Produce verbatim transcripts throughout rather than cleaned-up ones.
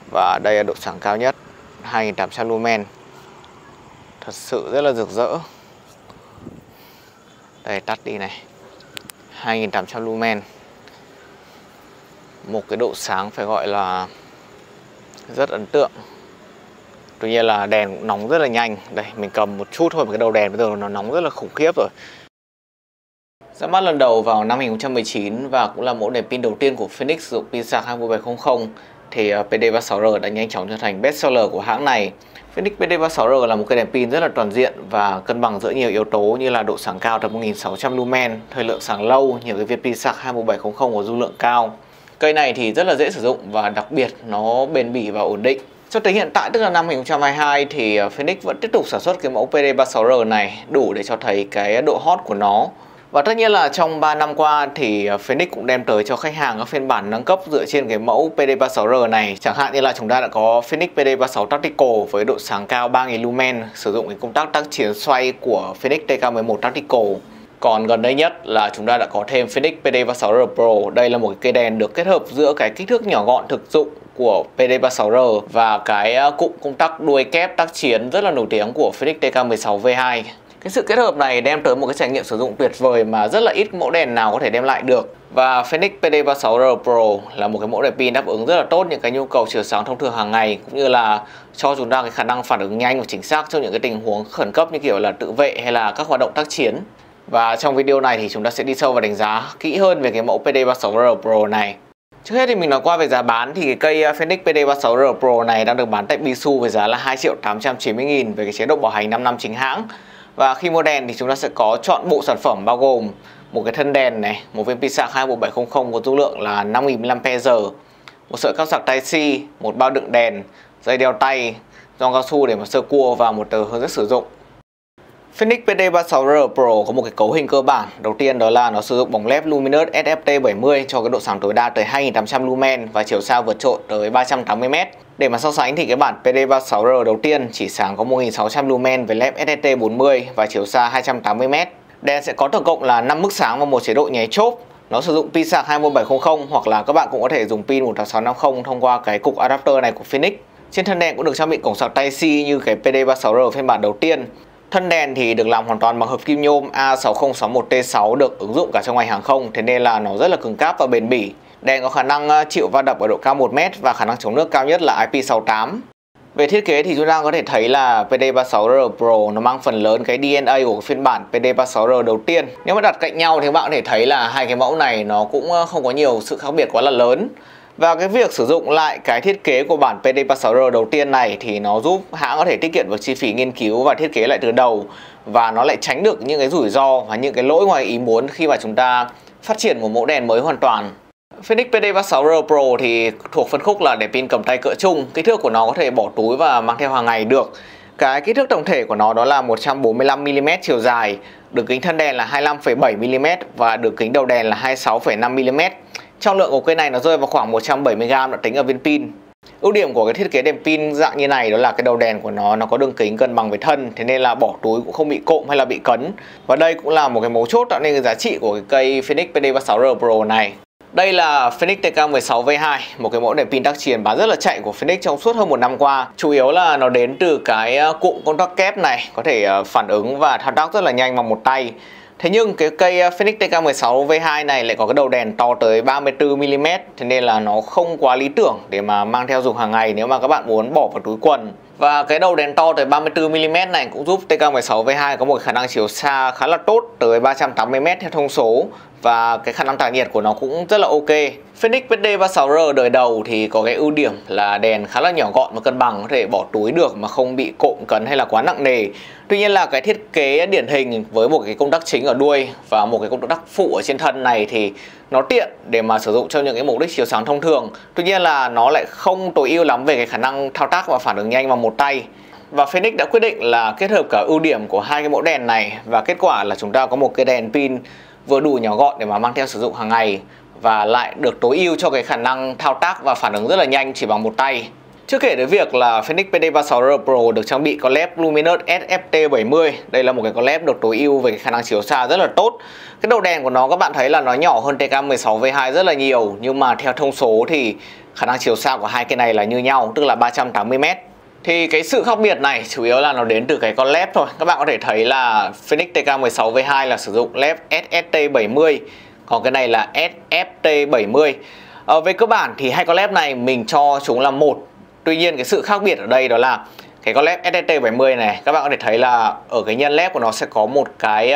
Và đây là độ sáng cao nhất, hai nghìn tám trăm lumen. Thật sự rất là rực rỡ. Đây, tắt đi này, hai nghìn tám trăm lumen. Một cái độ sáng phải gọi là rất ấn tượng. Tuy nhiên là đèn cũng nóng rất là nhanh. Đây, mình cầm một chút thôi mà cái đầu đèn bây giờ nó nóng rất là khủng khiếp rồi. Ra mắt lần đầu vào năm hai nghìn không trăm mười chín và cũng là mẫu đèn pin đầu tiên của Phoenix sử dụng pin sạc hai mươi bảy trăm, thì P D ba mươi sáu R đã nhanh chóng trở thành best seller của hãng này. Phoenix P D ba mươi sáu R là một cây đèn pin rất là toàn diện và cân bằng giữa nhiều yếu tố như là độ sáng cao tầm một nghìn sáu trăm lumen, thời lượng sáng lâu, nhiều cái viên pin sạc hai mươi bảy trăm có dung lượng cao. Cây này thì rất là dễ sử dụng và đặc biệt nó bền bỉ và ổn định. Cho tới hiện tại, tức là năm hai nghìn không trăm hai mươi hai, thì Phoenix vẫn tiếp tục sản xuất cái mẫu P D ba mươi sáu R này đủ để cho thấy cái độ hot của nó. Và tất nhiên là trong ba năm qua thì Phoenix cũng đem tới cho khách hàng các phiên bản nâng cấp dựa trên cái mẫu P D ba mươi sáu R này. Chẳng hạn như là chúng ta đã có Phoenix P D ba mươi sáu Tactical với độ sáng cao ba nghìn lumen, sử dụng cái công tắc tác chiến xoay của Phoenix T K mười một Tactical. Còn gần đây nhất là chúng ta đã có thêm Phoenix P D ba mươi sáu R Pro. Đây là một cái cây đèn được kết hợp giữa cái kích thước nhỏ gọn thực dụng của P D ba mươi sáu R và cái cụm công tắc đuôi kép tác chiến rất là nổi tiếng của Phoenix T K mười sáu V hai. Cái sự kết hợp này đem tới một cái trải nghiệm sử dụng tuyệt vời mà rất là ít mẫu đèn nào có thể đem lại được. Và Phoenix P D ba mươi sáu R Pro là một cái mẫu đèn pin đáp ứng rất là tốt những cái nhu cầu chiếu sáng thông thường hàng ngày, cũng như là cho chúng ta cái khả năng phản ứng nhanh và chính xác trong những cái tình huống khẩn cấp như kiểu là tự vệ hay là các hoạt động tác chiến. Và trong video này thì chúng ta sẽ đi sâu và đánh giá kỹ hơn về cái mẫu P D ba mươi sáu R Pro này. Trước hết thì mình nói qua về giá bán, thì cái cây Phoenix P D ba mươi sáu R Pro này đang được bán tại Bisu với giá là hai triệu tám trăm chín mươi nghìn về cái chế độ bảo hành năm năm chính hãng. Và khi mua đèn thì chúng ta sẽ có chọn bộ sản phẩm bao gồm một cái thân đèn này, một viên pin sạc hai mươi bảy trăm có dung lượng là năm nghìn mAh, một sợi cáp sạc Type-C, một bao đựng đèn, dây đeo tay, gioăng cao su để mà sơ cua và một tờ hướng dẫn sử dụng. Phoenix P D ba mươi sáu R Pro có một cái cấu hình cơ bản. Đầu tiên đó là nó sử dụng bóng led Luminous S F T bảy mươi cho cái độ sáng tối đa tới hai nghìn tám trăm lumen và chiều sao vượt trội tới ba trăm tám mươi mét. Để mà so sánh thì cái bản P D ba mươi sáu R đầu tiên chỉ sáng có một nghìn sáu trăm lumen với led S F T bốn mươi và chiều xa hai trăm tám mươi mét. Đèn sẽ có tổng cộng là năm mức sáng và một chế độ nháy chốp. Nó sử dụng pin sạc hai mươi bảy trăm hoặc là các bạn cũng có thể dùng pin một tám sáu năm không thông qua cái cục adapter này của Phoenix. Trên thân đèn cũng được trang bị cổng sạc Type-C như cái P D ba mươi sáu R phiên bản đầu tiên. Thân đèn thì được làm hoàn toàn bằng hợp kim nhôm A sáu không sáu một T sáu, được ứng dụng cả trong ngành hàng không, thế nên là nó rất là cứng cáp và bền bỉ. Đèn có khả năng chịu va đập ở độ cao một mét và khả năng chống nước cao nhất là I P sáu tám. Về thiết kế thì chúng ta có thể thấy là P D ba mươi sáu R Pro nó mang phần lớn cái D N A của phiên bản P D ba mươi sáu R đầu tiên. Nếu mà đặt cạnh nhau thì các bạn có thể thấy là hai cái mẫu này nó cũng không có nhiều sự khác biệt quá là lớn. Và cái việc sử dụng lại cái thiết kế của bản P D ba mươi sáu R đầu tiên này thì nó giúp hãng có thể tiết kiệm được chi phí nghiên cứu và thiết kế lại từ đầu, và nó lại tránh được những cái rủi ro và những cái lỗi ngoài ý muốn khi mà chúng ta phát triển một mẫu đèn mới hoàn toàn. Phoenix P D ba mươi sáu R Pro thì thuộc phân khúc là đèn pin cầm tay cỡ trung, kích thước của nó có thể bỏ túi và mang theo hàng ngày được. Cái kích thước tổng thể của nó đó là một trăm bốn mươi lăm mi li mét chiều dài, đường kính thân đèn là hai mươi lăm phẩy bảy mi li mét và đường kính đầu đèn là hai mươi sáu phẩy năm mi li mét. Trọng lượng của cây này nó rơi vào khoảng một trăm bảy mươi gam đã tính ở viên pin. Ưu điểm của cái thiết kế đèn pin dạng như này đó là cái đầu đèn của nó nó có đường kính cân bằng với thân, thế nên là bỏ túi cũng không bị cộm hay là bị cấn. Và đây cũng là một cái mấu chốt tạo nên cái giá trị của cái cây Phoenix P D ba mươi sáu R Pro này. Đây là Phoenix T K mười sáu V hai, một cái mẫu đèn pin tác chiến bán rất là chạy của Phoenix trong suốt hơn một năm qua. Chủ yếu là nó đến từ cái cụm công tắc kép này, có thể phản ứng và thao tác rất là nhanh bằng một tay. Thế nhưng cái cây Phoenix T K mười sáu V hai này lại có cái đầu đèn to tới ba mươi tư mi li mét, thế nên là nó không quá lý tưởng để mà mang theo dùng hàng ngày nếu mà các bạn muốn bỏ vào túi quần. Và cái đầu đèn to tới ba mươi tư mi li mét này cũng giúp T K mười sáu V hai có một khả năng chiếu xa khá là tốt tới ba trăm tám mươi mét theo thông số, và cái khả năng tản nhiệt của nó cũng rất là ok. Phoenix P D ba mươi sáu R đời đầu thì có cái ưu điểm là đèn khá là nhỏ gọn và cân bằng, có thể bỏ túi được mà không bị cộm cấn hay là quá nặng nề. Tuy nhiên là cái thiết kế điển hình với một cái công tắc chính ở đuôi và một cái công tắc phụ ở trên thân này thì nó tiện để mà sử dụng cho những cái mục đích chiếu sáng thông thường. Tuy nhiên là nó lại không tối ưu lắm về cái khả năng thao tác và phản ứng nhanh bằng một tay. Và Phoenix đã quyết định là kết hợp cả ưu điểm của hai cái mẫu đèn này, và kết quả là chúng ta có một cái đèn pin vừa đủ nhỏ gọn để mà mang theo sử dụng hàng ngày và lại được tối ưu cho cái khả năng thao tác và phản ứng rất là nhanh chỉ bằng một tay. Chưa kể đến việc là Phoenix P D ba mươi sáu R Pro được trang bị con led Luminous S F T bảy mươi. Đây là một cái con led được tối ưu về cái khả năng chiếu xa rất là tốt. Cái đầu đèn của nó các bạn thấy là nó nhỏ hơn T K mười sáu V hai rất là nhiều, nhưng mà theo thông số thì khả năng chiếu xa của hai cái này là như nhau, tức là ba trăm tám mươi mét. Thì cái sự khác biệt này chủ yếu là nó đến từ cái con led thôi. Các bạn có thể thấy là Phoenix T K mười sáu V hai là sử dụng led S S T bảy mươi, còn cái này là S F T bảy mươi. Ờ, về cơ bản thì hai con led này mình cho chúng là một. Tuy nhiên cái sự khác biệt ở đây đó là cái con led S S T bảy mươi này, các bạn có thể thấy là ở cái nhân led của nó sẽ có một cái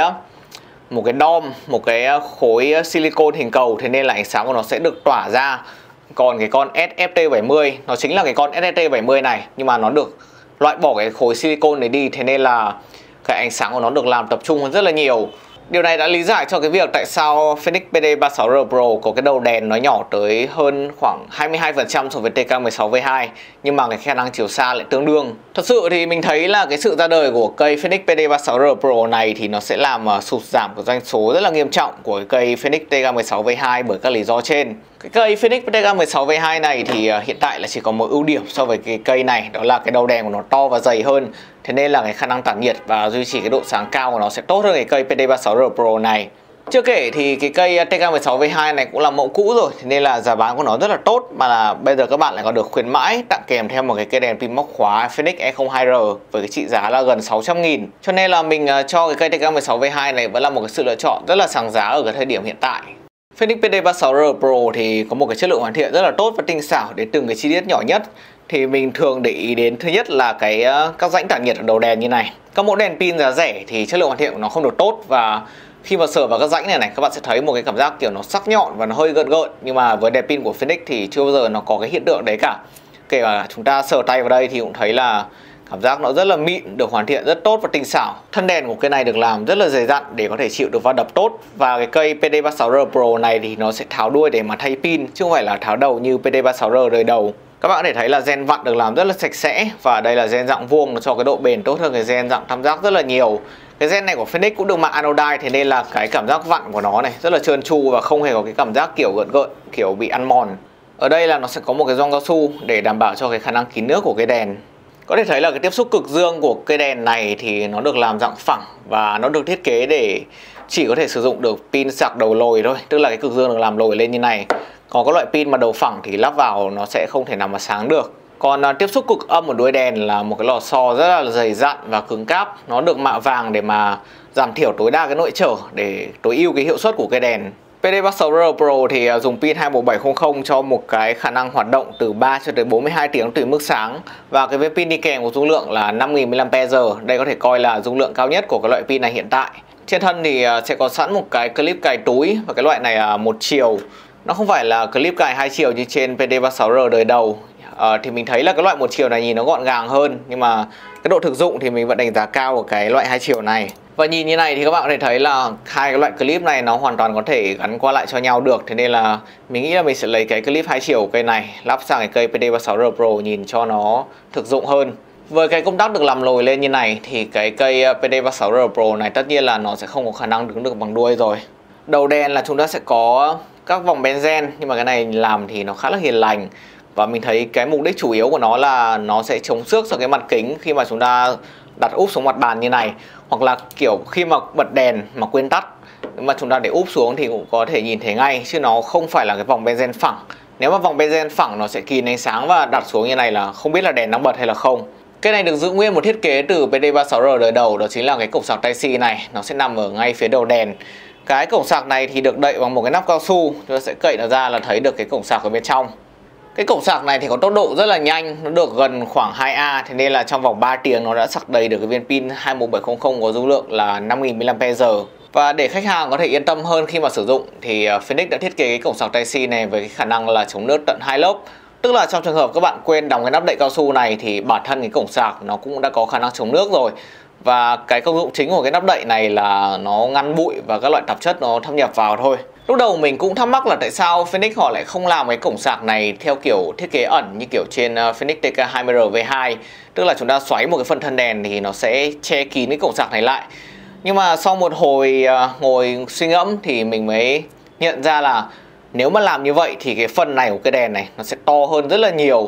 một cái dome, một cái khối silicon hình cầu, thế nên là ánh sáng của nó sẽ được tỏa ra. Còn cái con S F T bảy mươi nó chính là cái con S S T bảy mươi này, nhưng mà nó được loại bỏ cái khối silicon này đi, thế nên là cái ánh sáng của nó được làm tập trung hơn rất là nhiều. Điều này đã lý giải cho cái việc tại sao Phoenix P D ba mươi sáu R Pro có cái đầu đèn nó nhỏ tới hơn khoảng hai mươi hai phần trăm so với T K mười sáu V hai, nhưng mà cái khả năng chiếu xa lại tương đương. Thật sự thì mình thấy là cái sự ra đời của cây Phoenix P D ba mươi sáu R Pro này thì nó sẽ làm sụt giảm của doanh số rất là nghiêm trọng của cái cây Phoenix T K mười sáu V hai bởi các lý do trên. Cái cây Phoenix T K mười sáu V hai này thì hiện tại là chỉ có một ưu điểm so với cái cây này, đó là cái đầu đèn của nó to và dày hơn. Thế nên là cái khả năng tản nhiệt và duy trì cái độ sáng cao của nó sẽ tốt hơn cái cây P D ba mươi sáu R Pro này. Chưa kể thì cái cây T K mười sáu V hai này cũng là mẫu cũ rồi, thế nên là giá bán của nó rất là tốt, mà là bây giờ các bạn lại còn được khuyến mãi tặng kèm theo một cái cây đèn pin móc khóa Phoenix E không hai R với cái trị giá là gần sáu trăm nghìn. Cho nên là mình cho cái cây T K mười sáu V hai này vẫn là một cái sự lựa chọn rất là sáng giá ở cái thời điểm hiện tại. Phoenix P D ba mươi sáu R Pro thì có một cái chất lượng hoàn thiện rất là tốt và tinh xảo đến từng cái chi tiết nhỏ nhất. Thì mình thường để ý đến thứ nhất là cái các rãnh tản nhiệt ở đầu đèn như này. Các mẫu đèn pin giá rẻ thì chất lượng hoàn thiện của nó không được tốt, và khi mà sờ vào các rãnh này này các bạn sẽ thấy một cái cảm giác kiểu nó sắc nhọn và nó hơi gợn gợn. Nhưng mà với đèn pin của Phoenix thì chưa bao giờ nó có cái hiện tượng đấy cả. Kể cả chúng ta sờ tay vào đây thì cũng thấy là cảm giác nó rất là mịn, được hoàn thiện rất tốt và tinh xảo. Thân đèn của cái này được làm rất là dày dặn để có thể chịu được va đập tốt. Và cái cây P D ba mươi sáu R Pro này thì nó sẽ tháo đuôi để mà thay pin, chứ không phải là tháo đầu như P D ba mươi sáu R đời đầu. Các bạn có thể thấy là gen vặn được làm rất là sạch sẽ, và đây là gen dạng vuông, nó cho cái độ bền tốt hơn cái gen dạng tam giác rất là nhiều. Cái gen này của Phoenix cũng được mạ anodine, thế nên là cái cảm giác vặn của nó này rất là trơn tru và không hề có cái cảm giác kiểu gợn gợn, kiểu bị ăn mòn. Ở đây là nó sẽ có một cái gioăng cao su để đảm bảo cho cái khả năng kín nước của cái đèn. Có thể thấy là cái tiếp xúc cực dương của cây đèn này thì nó được làm dạng phẳng, và nó được thiết kế để chỉ có thể sử dụng được pin sạc đầu lồi thôi, tức là cái cực dương được làm lồi lên như này. Còn có loại pin mà đầu phẳng thì lắp vào nó sẽ không thể nào mà sáng được. Còn uh, tiếp xúc cực âm ở đuôi đèn là một cái lò xo rất là dày dặn và cứng cáp. Nó được mạ vàng để mà giảm thiểu tối đa cái nội trở, để tối ưu cái hiệu suất của cây đèn. P D ba mươi sáu R Pro thì uh, dùng pin hai một bảy không không cho một cái khả năng hoạt động từ ba cho tới bốn mươi hai tiếng tùy mức sáng. Và cái với pin đi kèm của dung lượng là năm nghìn mAh. Đây có thể coi là dung lượng cao nhất của cái loại pin này hiện tại. Trên thân thì uh, sẽ có sẵn một cái clip cài túi, và cái loại này là một chiều. Nó không phải là clip cài hai chiều như trên P D ba mươi sáu R đời đầu. à, Thì mình thấy là cái loại một chiều này nhìn nó gọn gàng hơn, nhưng mà cái độ thực dụng thì mình vẫn đánh giá cao ở cái loại hai chiều này. Và nhìn như này thì các bạn có thể thấy là hai cái loại clip này nó hoàn toàn có thể gắn qua lại cho nhau được. Thế nên là mình nghĩ là mình sẽ lấy cái clip hai chiều của cây này lắp sang cái cây P D ba mươi sáu R Pro nhìn cho nó thực dụng hơn. Với cái công tắc được làm lồi lên như này thì cái cây P D ba mươi sáu R Pro này tất nhiên là nó sẽ không có khả năng đứng được bằng đuôi rồi. Đầu đèn là chúng ta sẽ có các vòng benzen, nhưng mà cái này làm thì nó khá là hiền lành. Và mình thấy cái mục đích chủ yếu của nó là nó sẽ chống xước cho cái mặt kính khi mà chúng ta đặt úp xuống mặt bàn như này. Hoặc là kiểu khi mà bật đèn mà quên tắt, nhưng mà chúng ta để úp xuống thì cũng có thể nhìn thấy ngay, chứ nó không phải là cái vòng benzen phẳng. Nếu mà vòng benzen phẳng nó sẽ kín ánh sáng và đặt xuống như này là không biết là đèn đang bật hay là không. Cái này được giữ nguyên một thiết kế từ P D ba mươi sáu R đời đầu, đó chính là cái cổng sạc Type C này, nó sẽ nằm ở ngay phía đầu đèn. Cái cổng sạc này thì được đậy bằng một cái nắp cao su, chúng ta sẽ cậy nó ra là thấy được cái cổng sạc ở bên trong. Cái cổng sạc này thì có tốc độ rất là nhanh, nó được gần khoảng hai A, thế nên là trong vòng ba tiếng nó đã sạc đầy được cái viên pin hai một bảy không không có dung lượng là năm nghìn mAh. Và để khách hàng có thể yên tâm hơn khi mà sử dụng thì Phoenix đã thiết kế cái cổng sạc Type C này với cái khả năng là chống nước tận hai lớp. Tức là trong trường hợp các bạn quên đóng cái nắp đậy cao su này thì bản thân cái cổng sạc nó cũng đã có khả năng chống nước rồi. Và cái công dụng chính của cái nắp đậy này là nó ngăn bụi và các loại tạp chất nó thâm nhập vào thôi. Lúc đầu mình cũng thắc mắc là tại sao Phoenix họ lại không làm cái cổng sạc này theo kiểu thiết kế ẩn như kiểu trên Phoenix T K hai mươi R V hai. Tức là chúng ta xoáy một cái phần thân đèn thì nó sẽ che kín cái cổng sạc này lại. Nhưng mà sau một hồi ngồi suy ngẫm thì mình mới nhận ra là nếu mà làm như vậy thì cái phần này của cái đèn này nó sẽ to hơn rất là nhiều.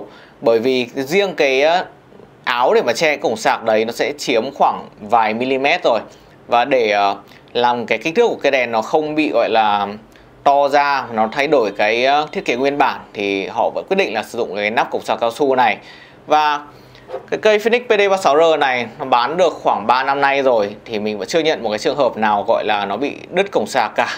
Bởi vì riêng cái áo để mà che cổng sạc đấy nó sẽ chiếm khoảng vài mm rồi. Và để uh, làm cái kích thước của cái đèn nó không bị gọi là to ra, nó thay đổi cái uh, thiết kế nguyên bản, thì họ vẫn quyết định là sử dụng cái nắp cổng sạc cao su này. Và cái cây Phoenix P D ba mươi sáu R này nó bán được khoảng ba năm nay rồi, thì mình vẫn chưa nhận một cái trường hợp nào gọi là nó bị đứt cổng sạc cả.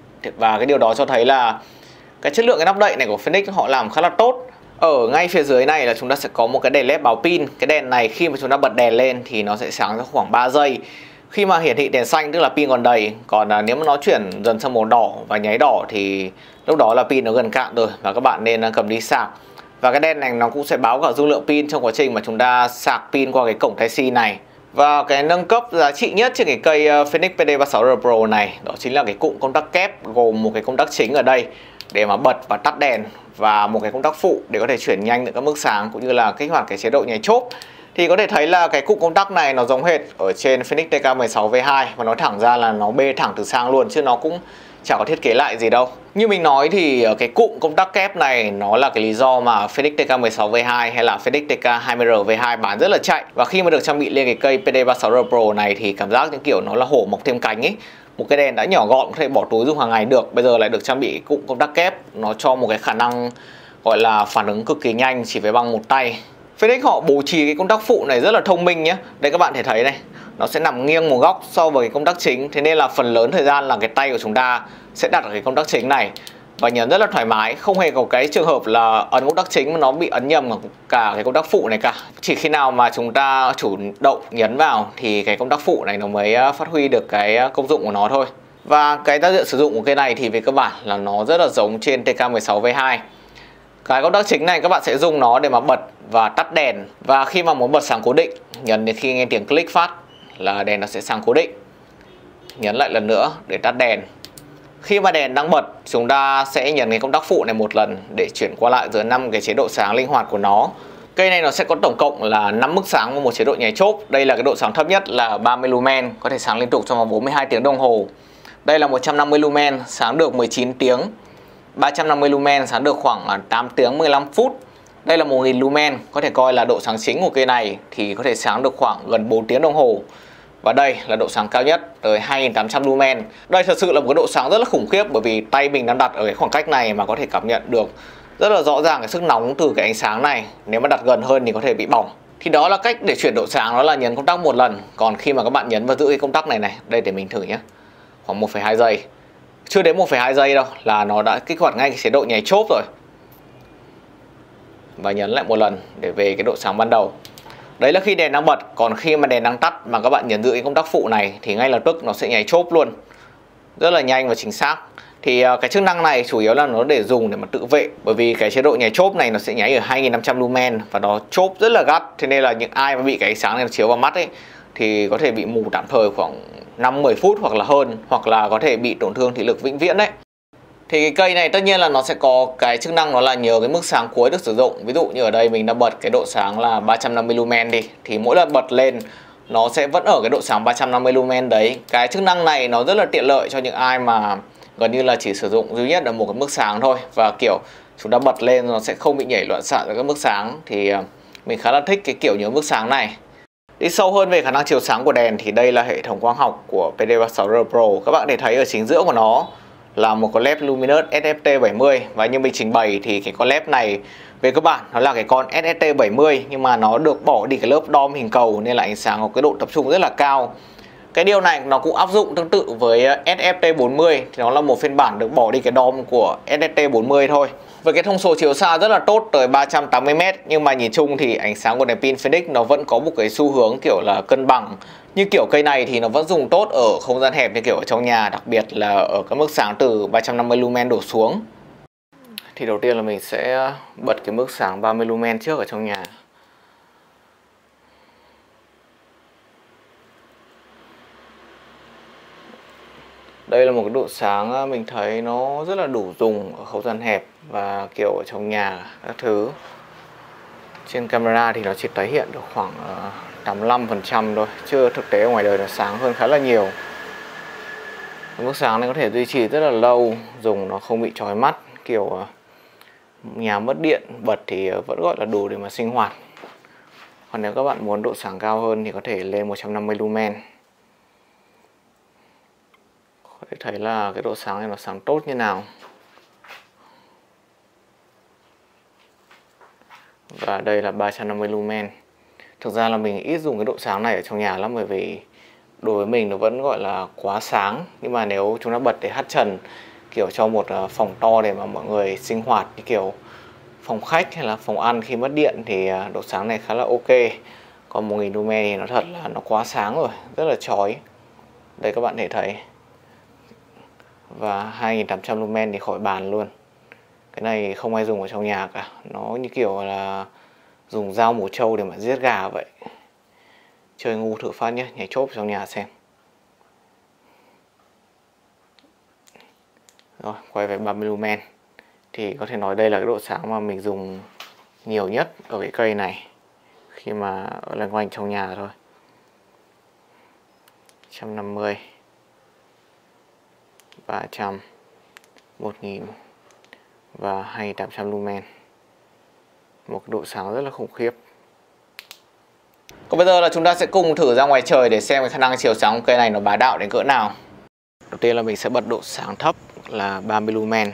Và cái điều đó cho thấy là cái chất lượng cái nắp đậy này của Phoenix họ làm khá là tốt. Ở ngay phía dưới này là chúng ta sẽ có một cái đèn led báo pin. Cái đèn này khi mà chúng ta bật đèn lên thì nó sẽ sáng ra khoảng ba giây. Khi mà hiển thị đèn xanh tức là pin còn đầy. Còn à, nếu mà nó chuyển dần sang màu đỏ và nháy đỏ thì lúc đó là pin nó gần cạn rồi và các bạn nên cầm đi sạc. Và cái đèn này nó cũng sẽ báo cả dung lượng pin trong quá trình mà chúng ta sạc pin qua cái cổng Type C này. Và cái nâng cấp giá trị nhất trên cái cây Phoenix P D ba mươi sáu R Pro này đó chính là cái cụm công tắc kép, gồm một cái công tắc chính ở đây để mà bật và tắt đèn, và một cái công tắc phụ để có thể chuyển nhanh được các mức sáng cũng như là kích hoạt cái chế độ nháy chốp. Thì có thể thấy là cái cụm công tắc này nó giống hệt ở trên Phoenix T K mười sáu V hai, và nói thẳng ra là nó bê thẳng từ sang luôn, chứ nó cũng chả có thiết kế lại gì đâu. Như mình nói thì cái cụm công tắc kép này nó là cái lý do mà Phoenix T K mười sáu V hai hay là Phoenix T K hai mươi R V hai bán rất là chạy. Và khi mà được trang bị lên cái cây P D ba mươi sáu R Pro này thì cảm giác những kiểu nó là hổ mọc thêm cánh ấy. Một cái đèn đã nhỏ gọn có thể bỏ túi dùng hàng ngày được, bây giờ lại được trang bị cụm công tắc kép, nó cho một cái khả năng gọi là phản ứng cực kỳ nhanh chỉ với bằng một tay. Phoenix họ bố trí cái công tắc phụ này rất là thông minh nhé. Đây các bạn thể thấy này, nó sẽ nằm nghiêng một góc so với cái công tắc chính, thế nên là phần lớn thời gian là cái tay của chúng ta sẽ đặt ở cái công tắc chính này và nhấn rất là thoải mái, không hề có cái trường hợp là ấn công tắc chính mà nó bị ấn nhầm cả cái công tắc phụ này cả. Chỉ khi nào mà chúng ta chủ động nhấn vào thì cái công tắc phụ này nó mới phát huy được cái công dụng của nó thôi. Và cái tác dụng sử dụng của cái này thì về cơ bản là nó rất là giống trên T K mười sáu V hai. Cái công tắc chính này các bạn sẽ dùng nó để mà bật và tắt đèn. Và khi mà muốn bật sáng cố định, nhấn đến khi nghe tiếng click phát là đèn nó sẽ sáng cố định. Nhấn lại lần nữa để tắt đèn. Khi mà đèn đang bật, chúng ta sẽ nhấn cái công tắc phụ này một lần để chuyển qua lại giữa năm cái chế độ sáng linh hoạt của nó. Cây này nó sẽ có tổng cộng là năm mức sáng và một chế độ nháy chốp. Đây là cái độ sáng thấp nhất là ba mươi lumen, có thể sáng liên tục trong vòng bốn mươi hai tiếng đồng hồ. Đây là một trăm năm mươi lumen, sáng được mười chín tiếng. ba trăm năm mươi lumen sáng được khoảng tám tiếng mười lăm phút. Đây là một nghìn lumen, có thể coi là độ sáng chính của cây này, thì có thể sáng được khoảng gần bốn tiếng đồng hồ. Và đây là độ sáng cao nhất tới hai nghìn tám trăm lumen. Đây thật sự là một cái độ sáng rất là khủng khiếp, bởi vì tay mình đang đặt ở cái khoảng cách này mà có thể cảm nhận được rất là rõ ràng cái sức nóng từ cái ánh sáng này. Nếu mà đặt gần hơn thì có thể bị bỏng. Thì đó là cách để chuyển độ sáng, đó là nhấn công tắc một lần. Còn khi mà các bạn nhấn vào giữ cái công tắc này này, đây để mình thử nhé, khoảng một phẩy hai giây, chưa đến một phẩy hai giây đâu là nó đã kích hoạt ngay cái chế độ nháy chốp rồi. Và nhấn lại một lần để về cái độ sáng ban đầu. Đấy là khi đèn đang bật. Còn khi mà đèn đang tắt mà các bạn nhấn giữ cái công tắc phụ này thì ngay lập tức nó sẽ nháy chốp luôn, rất là nhanh và chính xác. Thì cái chức năng này chủ yếu là nó để dùng để mà tự vệ, bởi vì cái chế độ nháy chốp này nó sẽ nháy ở hai nghìn năm trăm lumen và nó chốp rất là gắt. Thế nên là những ai mà bị cái ánh sáng này chiếu vào mắt ấy thì có thể bị mù tạm thời khoảng năm mười phút hoặc là hơn, hoặc là có thể bị tổn thương thị lực vĩnh viễn đấy. Thì cái cây này tất nhiên là nó sẽ có cái chức năng đó là nhớ cái mức sáng cuối được sử dụng. Ví dụ như ở đây mình đã bật cái độ sáng là ba trăm năm mươi lumen đi, thì mỗi lần bật lên nó sẽ vẫn ở cái độ sáng ba trăm năm mươi lumen đấy. Cái chức năng này nó rất là tiện lợi cho những ai mà gần như là chỉ sử dụng duy nhất ở một cái mức sáng thôi, và kiểu chúng ta bật lên nó sẽ không bị nhảy loạn xạ với các mức sáng. Thì mình khá là thích cái kiểu nhớ mức sáng này. Đi sâu hơn về khả năng chiếu sáng của đèn thì đây là hệ thống quang học của P D ba mươi sáu R Pro. Các bạn thể thấy ở chính giữa của nó là một con led Luminous S F T bảy mươi. Và như mình trình bày thì cái con led này về cơ bản nó là cái con S S T bảy mươi, nhưng mà nó được bỏ đi cái lớp dom hình cầu nên là ánh sáng có cái độ tập trung rất là cao. Cái điều này nó cũng áp dụng tương tự với S F T bốn mươi, thì nó là một phiên bản được bỏ đi cái dom của S F T bốn mươi thôi. Với cái thông số chiếu xa rất là tốt tới ba trăm tám mươi mét, nhưng mà nhìn chung thì ánh sáng của đèn pin Phoenix nó vẫn có một cái xu hướng kiểu là cân bằng. Như kiểu cây này thì nó vẫn dùng tốt ở không gian hẹp như kiểu ở trong nhà, đặc biệt là ở các mức sáng từ ba trăm năm mươi lumen đổ xuống. Thì đầu tiên là mình sẽ bật cái mức sáng ba mươi lumen trước ở trong nhà. Đây là một cái độ sáng mình thấy nó rất là đủ dùng ở không gian hẹp và kiểu ở trong nhà các thứ. Trên camera thì nó chỉ tái hiện được khoảng tám mươi lăm phần trăm thôi, chứ thực tế ở ngoài đời nó sáng hơn khá là nhiều. Cái mức sáng này có thể duy trì rất là lâu, dùng nó không bị chói mắt, kiểu nhà mất điện bật thì vẫn gọi là đủ để mà sinh hoạt. Còn nếu các bạn muốn độ sáng cao hơn thì có thể lên một trăm năm mươi lumen. Có thể thấy là cái độ sáng này nó sáng tốt như nào. Và đây là ba trăm năm mươi lumen. Thực ra là mình ít dùng cái độ sáng này ở trong nhà lắm, bởi vì đối với mình nó vẫn gọi là quá sáng. Nhưng mà nếu chúng ta bật để hắt trần kiểu cho một phòng to để mà mọi người sinh hoạt như kiểu phòng khách hay là phòng ăn khi mất điện thì độ sáng này khá là ok. Còn một nghìn lumen thì nó thật là nó quá sáng rồi, rất là chói. Đây các bạn thể thấy. Và hai nghìn tám trăm lumen thì khỏi bàn luôn. Cái này không ai dùng ở trong nhà cả. Nó như kiểu là dùng dao mổ trâu để mà giết gà vậy. Chơi ngu thử phát nhé, nhảy chốp trong nhà xem. Rồi, quay về ba mươi lumen. Thì có thể nói đây là cái độ sáng mà mình dùng nhiều nhất ở cái cây này khi mà ở loanh quanh trong nhà thôi. một trăm năm mươi, ba trăm, một nghìn và hai nghìn tám trăm lumen. Một cái độ sáng rất là khủng khiếp. Còn bây giờ là chúng ta sẽ cùng thử ra ngoài trời để xem cái khả năng chiếu sáng của cây này nó bá đạo đến cỡ nào. Đầu tiên là mình sẽ bật độ sáng thấp là ba mươi lumen.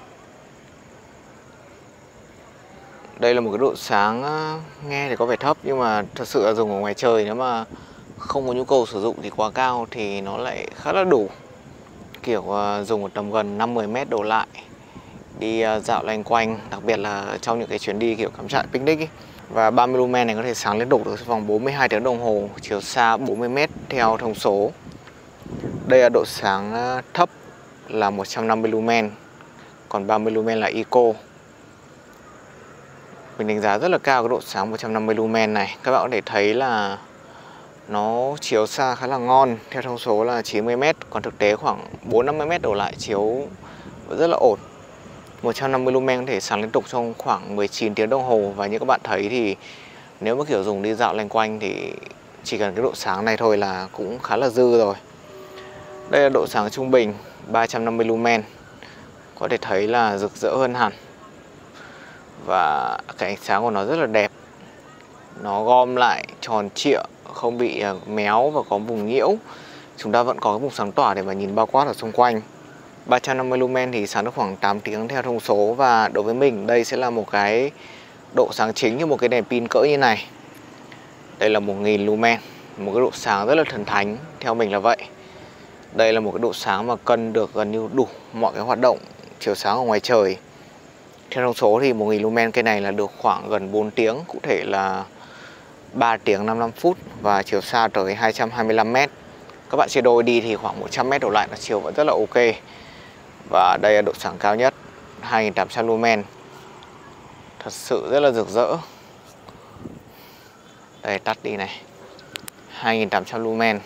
Đây là một cái độ sáng nghe thì có vẻ thấp, nhưng mà thật sự là dùng ở ngoài trời nếu mà không có nhu cầu sử dụng thì quá cao thì nó lại khá là đủ. Kiểu dùng ở tầm gần năm mươi mét đổ lại, đi dạo loanh quanh, đặc biệt là trong những cái chuyến đi kiểu cắm trại picnic ấy. Và ba mươi lumen này có thể sáng liên tục được vòng bốn mươi hai tiếng đồng hồ, chiều xa bốn mươi mét theo thông số. Đây là độ sáng thấp là một trăm năm mươi lumen, còn ba mươi lumen là eco. Mình đánh giá rất là cao cái độ sáng một trăm năm mươi lumen này. Các bạn có thể thấy là nó chiếu xa khá là ngon, theo thông số là chín mươi mét, còn thực tế khoảng bốn năm mươi mét đổ lại chiếu rất là ổn. một trăm năm mươi lumen có thể sáng liên tục trong khoảng mười chín tiếng đồng hồ. Và như các bạn thấy thì nếu mà kiểu dùng đi dạo loanh quanh thì chỉ cần cái độ sáng này thôi là cũng khá là dư rồi. Đây là độ sáng trung bình ba trăm năm mươi lumen. Có thể thấy là rực rỡ hơn hẳn. Và cái ánh sáng của nó rất là đẹp. Nó gom lại tròn trịa, không bị méo và có vùng nhiễu. Chúng ta vẫn có cái vùng sáng tỏa để mà nhìn bao quát ở xung quanh. ba trăm năm mươi lumen thì sáng được khoảng tám tiếng theo thông số. Và đối với mình đây sẽ là một cái độ sáng chính như một cái đèn pin cỡ như này. Đây là một nghìn lumen, một cái độ sáng rất là thần thánh, theo mình là vậy. Đây là một cái độ sáng mà cân được gần như đủ mọi cái hoạt động chiếu sáng ở ngoài trời. Theo thông số thì một nghìn lumen cây này là được khoảng gần bốn tiếng, cụ thể là ba tiếng năm mươi lăm phút và chiều xa tới hai trăm hai mươi lăm mét. Các bạn chia đôi đi thì khoảng một trăm mét đổ lại nó chiếu vẫn rất là ok. Và đây là độ sáng cao nhất hai nghìn tám trăm lumen. Thật sự rất là rực rỡ. Đây, tắt đi này. hai nghìn tám trăm lumen.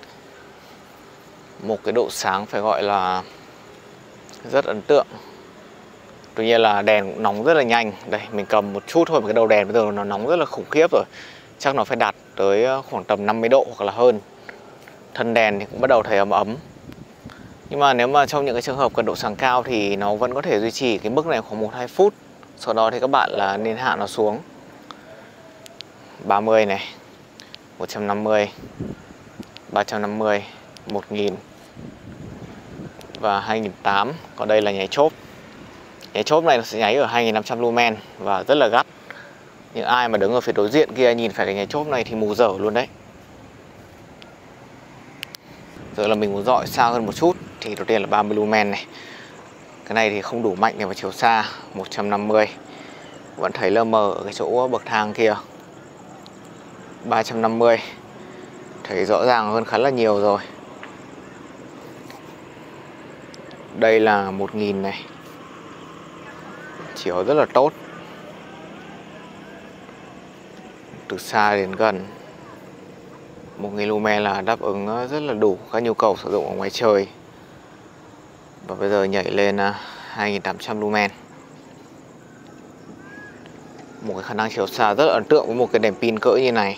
Một cái độ sáng phải gọi là rất ấn tượng. Tuy nhiên là đèn nóng rất là nhanh. Đây, mình cầm một chút thôi mà cái đầu đèn bây giờ nó nóng rất là khủng khiếp rồi. Chắc nó phải đạt tới khoảng tầm năm mươi độ hoặc là hơn. Thân đèn thì cũng bắt đầu thấy ấm ấm. Nhưng mà nếu mà trong những cái trường hợp cần độ sáng cao thì nó vẫn có thể duy trì cái mức này khoảng một đến hai phút. Sau đó thì các bạn là nên hạ nó xuống. ba mươi này, một trăm năm mươi, ba trăm năm mươi, một nghìn và hai nghìn tám trăm. Còn đây là nháy chốp. Nháy chốp này nó sẽ nháy ở hai nghìn năm trăm lumen và rất là gắt. Những ai mà đứng ở phía đối diện kia nhìn phải cái nháy chốp này thì mù dở luôn đấy. Giờ là mình muốn dọi xa hơn một chút thì đầu tiên là ba mươi lumen này. Cái này thì không đủ mạnh để mà chiếu xa. Một trăm năm mươi. Vẫn thấy lơ mờ ở cái chỗ bậc thang kia. Ba trăm năm mươi. Thấy rõ ràng hơn khá là nhiều rồi. Đây là một nghìn này. Chiếu rất là tốt. Từ xa đến gần. một nghìn lumen là đáp ứng rất là đủ các nhu cầu sử dụng ở ngoài trời. Và bây giờ nhảy lên hai nghìn tám trăm lumen. Một cái khả năng chiếu xa rất là ấn tượng với một cái đèn pin cỡ như này.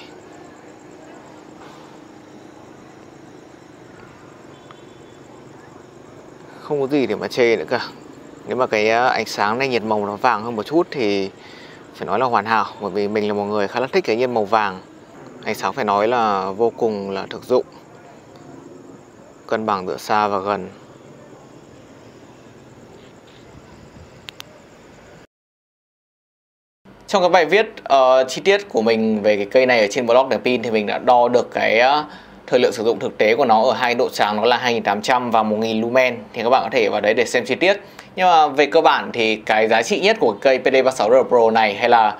Không có gì để mà chê nữa cả. Nếu mà cái ánh sáng này nhiệt màu nó vàng hơn một chút thì phải nói là hoàn hảo, bởi vì mình là một người khá là thích cái nhiệt màu vàng. Ánh sáng phải nói là vô cùng là thực dụng, cân bằng giữa xa và gần. Trong cái bài viết uh, chi tiết của mình về cái cây này ở trên blog đèn pin thì mình đã đo được cái uh, thời lượng sử dụng thực tế của nó ở hai độ sáng, nó là hai nghìn tám trăm và một nghìn lumen. Thì các bạn có thể vào đấy để xem chi tiết. Nhưng mà về cơ bản thì cái giá trị nhất của cây P D ba mươi sáu R Pro này, hay là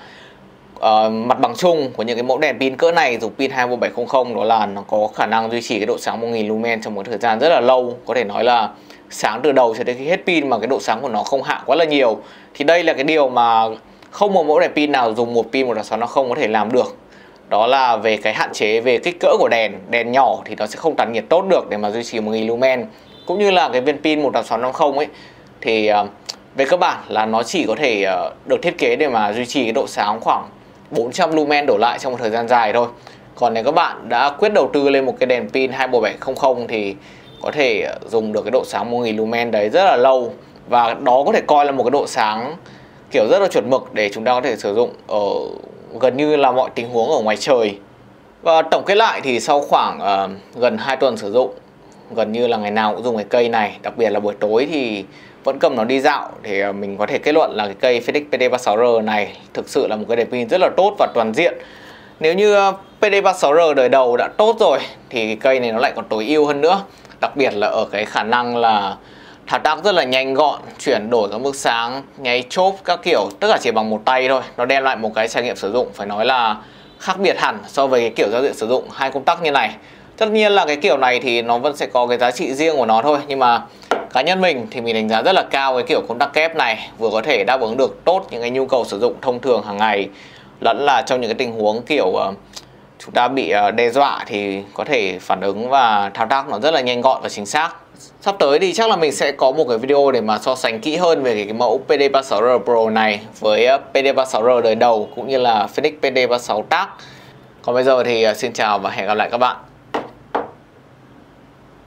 uh, mặt bằng chung của những cái mẫu đèn pin cỡ này dùng pin hai mươi bảy trăm, đó là nó có khả năng duy trì cái độ sáng một nghìn lumen trong một thời gian rất là lâu. Có thể nói là sáng từ đầu cho đến khi hết pin mà cái độ sáng của nó không hạ quá là nhiều. Thì đây là cái điều mà không một mẫu đèn pin nào dùng một pin một tám sáu nó không có thể làm được. Đó là về cái hạn chế về kích cỡ của đèn. Đèn nhỏ thì nó sẽ không tản nhiệt tốt được để mà duy trì một nghìn lumen. Cũng như là cái viên pin một tám sáu năm mươi ấy, thì uh, về cơ bản là nó chỉ có thể uh, được thiết kế để mà duy trì cái độ sáng khoảng bốn trăm lumen đổ lại trong một thời gian dài thôi. Còn nếu các bạn đã quyết đầu tư lên một cái đèn pin hai mươi bảy trăm thì có thể dùng được cái độ sáng một nghìn lumen đấy rất là lâu. Và đó có thể coi là một cái độ sáng kiểu rất là chuẩn mực để chúng ta có thể sử dụng ở gần như là mọi tình huống ở ngoài trời. Và tổng kết lại thì sau khoảng uh, gần hai tuần sử dụng, gần như là ngày nào cũng dùng cái cây này, đặc biệt là buổi tối thì vẫn cầm nó đi dạo, thì uh, mình có thể kết luận là cái cây Philips P D ba mươi sáu R này thực sự là một cái đèn pin rất là tốt và toàn diện. Nếu như uh, P D ba mươi sáu R đời đầu đã tốt rồi thì cái cây này nó lại còn tối ưu hơn nữa, đặc biệt là ở cái khả năng là thao tác rất là nhanh gọn, chuyển đổi các mức sáng, nháy chốt các kiểu, tất cả chỉ bằng một tay thôi. Nó đem lại một cái trải nghiệm sử dụng phải nói là khác biệt hẳn so với cái kiểu giao diện sử dụng hai công tắc như này. Tất nhiên là cái kiểu này thì nó vẫn sẽ có cái giá trị riêng của nó thôi, nhưng mà cá nhân mình thì mình đánh giá rất là cao cái kiểu công tắc kép này, vừa có thể đáp ứng được tốt những cái nhu cầu sử dụng thông thường hàng ngày, lẫn là trong những cái tình huống kiểu uh, chúng ta bị uh, đe dọa thì có thể phản ứng và thao tác nó rất là nhanh gọn và chính xác. Sắp tới thì chắc là mình sẽ có một cái video để mà so sánh kỹ hơn về cái, cái mẫu P D ba mươi sáu R Pro này với P D ba mươi sáu R đời đầu cũng như là Phoenix P D ba mươi sáu Tac. Còn bây giờ thì xin chào và hẹn gặp lại các bạn.